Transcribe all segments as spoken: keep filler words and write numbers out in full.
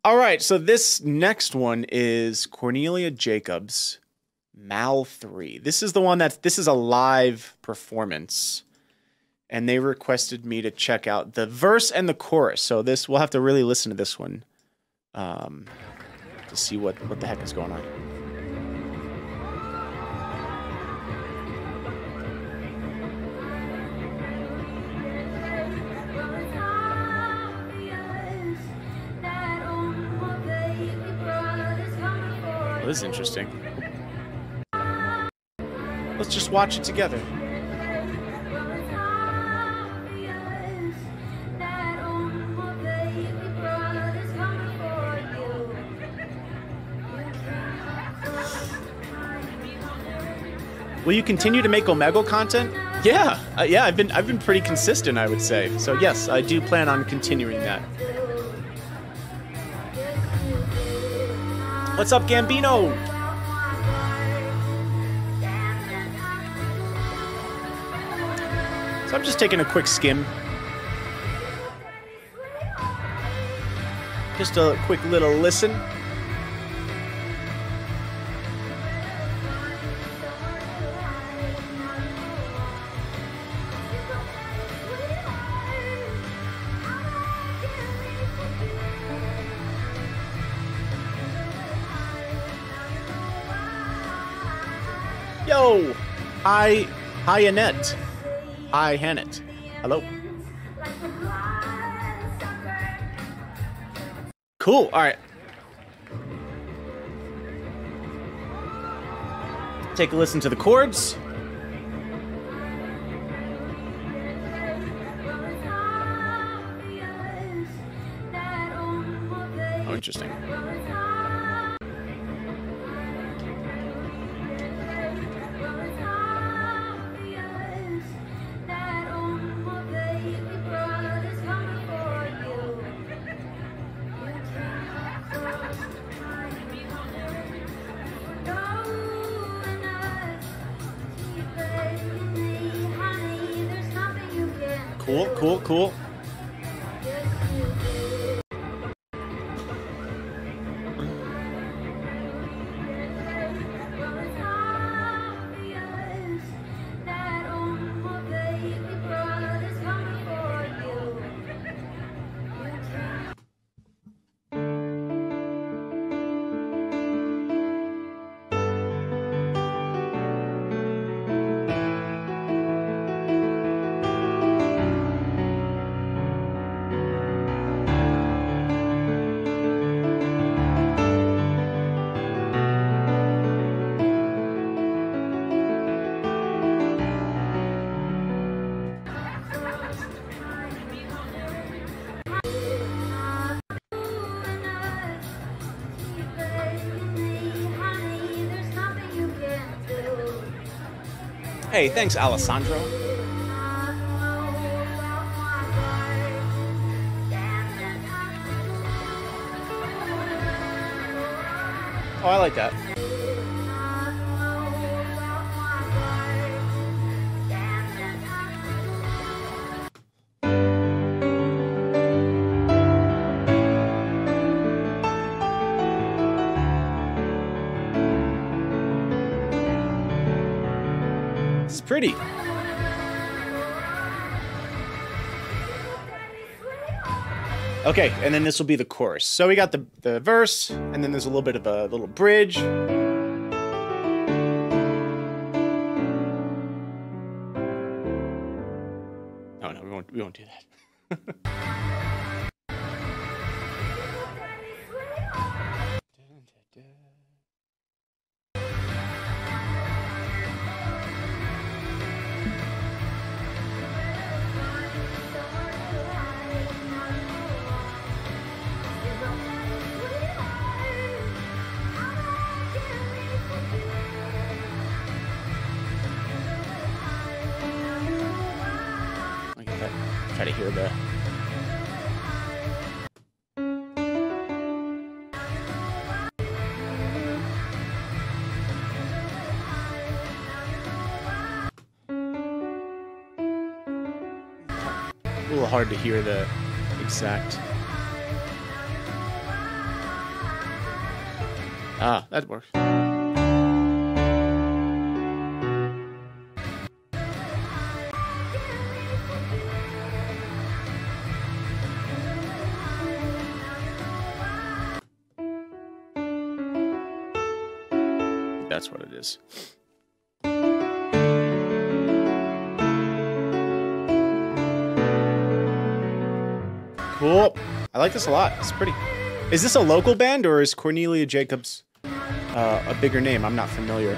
All right, so this next one is Cornelia Jakobs, Mal three. This is the one that's, this is a live performance. And they requested me to check out the verse and the chorus. So this, we'll have to really listen to this one um, to see what, what the heck is going on. Well, this is interesting. Let's just watch it together. Will you continue to make Omegle content? Yeah, uh, yeah. I've been I've been pretty consistent, I would say. So yes, I do plan on continuing that. What's up, Gambino? So I'm just taking a quick skim. Just a quick little listen. Yo! Hi, hi Annette. Hi Hannett. Hello. Cool, alright. Take a listen to the chords. Oh, interesting. Cool, cool, cool. Hey, thanks, Alessandro. Oh, I like that. It's pretty. Okay, and then this will be the chorus. So we got the, the verse, and then there's a little bit of a little bridge. Oh no, we won't, we won't do that. Try to hear the... A little hard to hear the exact... Ah, that works. That's what it is. Cool. I like this a lot. It's pretty. Is this a local band or is Cornelia Jakobs uh, a bigger name? I'm not familiar.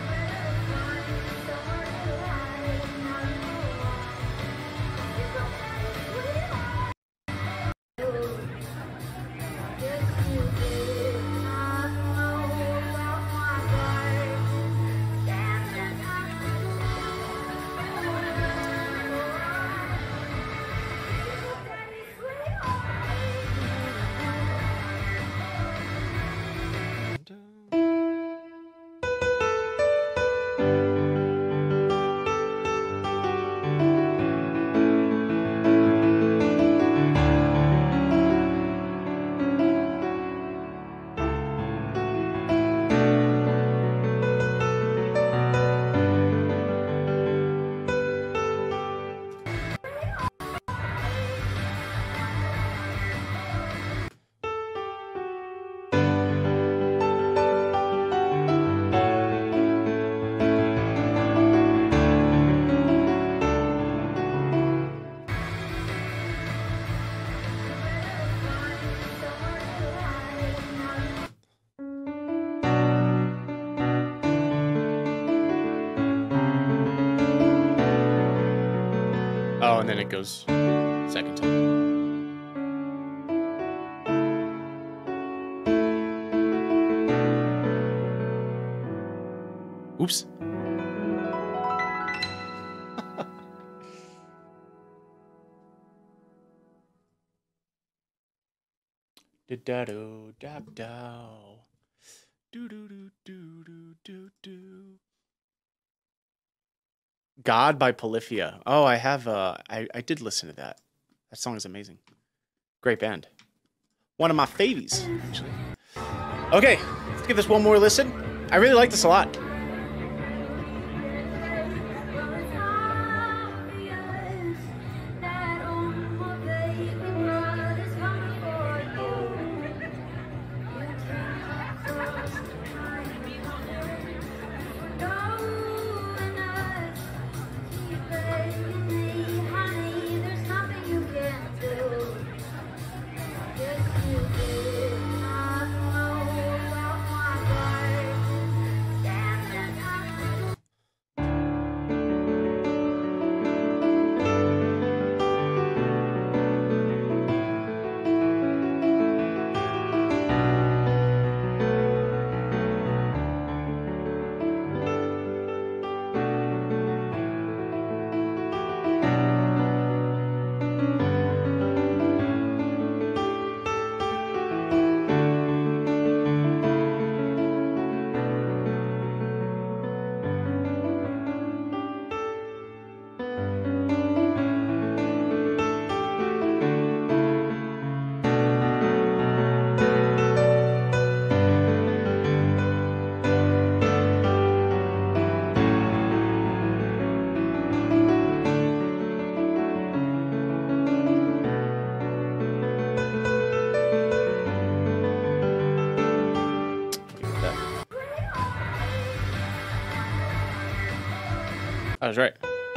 Oh, and then it goes second time. Oops. Da-da-do, dab-dow. Do-do-do-do-do-do-do. God by Polyphia. Oh, I have, uh, I, I did listen to that. That song is amazing. Great band. One of my favies, actually. Okay, let's give this one more listen. I really like this a lot. I was right.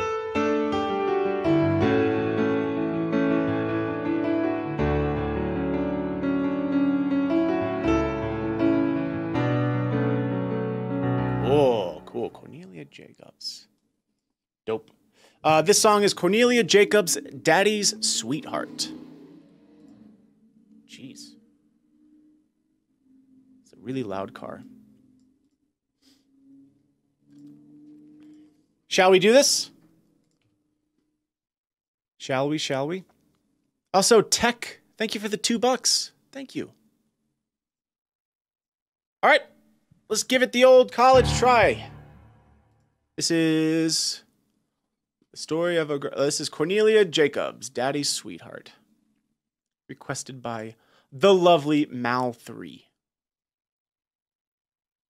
Whoa, cool. Cornelia Jakobs. Dope. Uh, this song is Cornelia Jakobs' Daddy's Sweetheart. Jeez. It's a really loud car. Shall we do this? Shall we? Shall we? Also, Tech, thank you for the two bucks. Thank you. All right, let's give it the old college try. This is the story of a girl. This is Cornelia Jakobs, Daddy's Sweetheart. Requested by the lovely Mal three.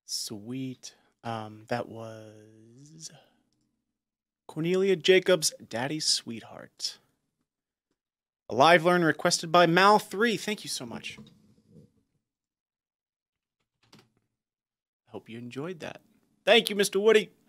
Sweet. Um, that was Cornelia Jakobs, Daddy's Sweetheart. A live learn requested by Mal three. Thank you so much. I hope you enjoyed that. Thank you, Mister Woody.